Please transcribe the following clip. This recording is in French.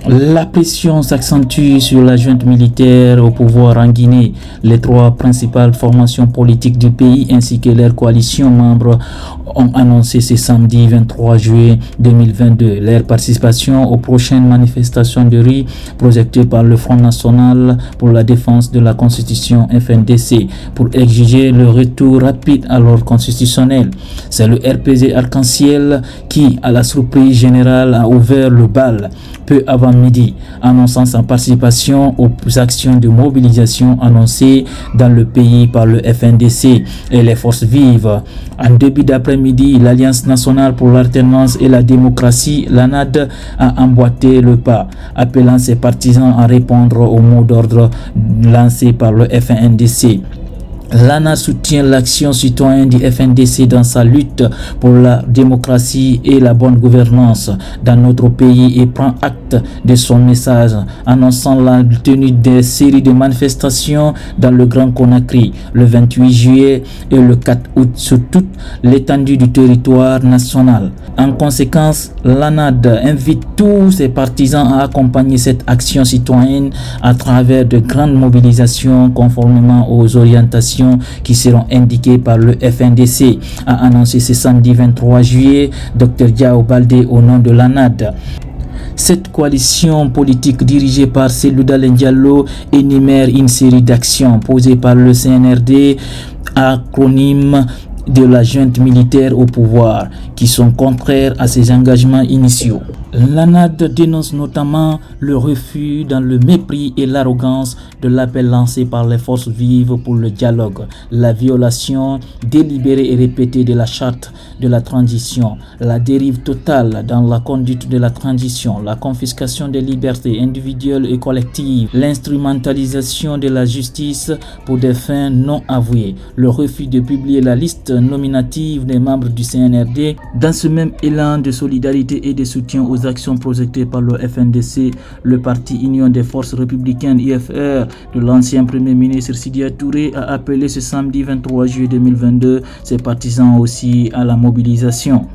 La pression s'accentue sur la junte militaire au pouvoir en Guinée. Les trois principales formations politiques du pays ainsi que leurs coalitions membres ont annoncé ce samedi 23 juillet 2022 leur participation aux prochaines manifestations de rue projetées par le Front National pour la défense de la Constitution FNDC pour exiger le retour rapide à l'ordre constitutionnel. C'est le RPG Arc-en-Ciel qui, à la surprise générale, a ouvert le bal peu avant midi, annonçant sa participation aux actions de mobilisation annoncées dans le pays par le FNDC et les forces vives. En début d'après-midi, l'Alliance nationale pour l'alternance et la démocratie, l'ANAD, a emboîté le pas, appelant ses partisans à répondre au mot d'ordre lancé par le FNDC. L'ANA soutient l'action citoyenne du FNDC dans sa lutte pour la démocratie et la bonne gouvernance dans notre pays et prend acte de son message, annonçant la tenue des séries de manifestations dans le Grand Conakry le 28 juillet et le 4 août sur toute l'étendue du territoire national. En conséquence, l'ANAD invite tous ses partisans à accompagner cette action citoyenne à travers de grandes mobilisations conformément aux orientations qui seront indiquées par le FNDC, a annoncé ce samedi 23 juillet Dr Diao Baldé au nom de l'ANAD. Cette coalition politique dirigée par Cellou Dalein Diallo énumère une série d'actions posées par le CNRD, acronyme de la junte militaire au pouvoir, qui sont contraires à ses engagements initiaux. L'ANAD dénonce notamment le refus dans le mépris et l'arrogance de l'appel lancé par les forces vives pour le dialogue, la violation délibérée et répétée de la charte de la transition, la dérive totale dans la conduite de la transition, la confiscation des libertés individuelles et collectives, l'instrumentalisation de la justice pour des fins non avouées, le refus de publier la liste nominative des membres du CNRD. Dans ce même élan de solidarité et de soutien aux actions projetées par le FNDC, le parti Union des forces républicaines IFR de l'ancien premier ministre Sidya Touré a appelé ce samedi 23 juillet 2022 ses partisans aussi à la mobilisation.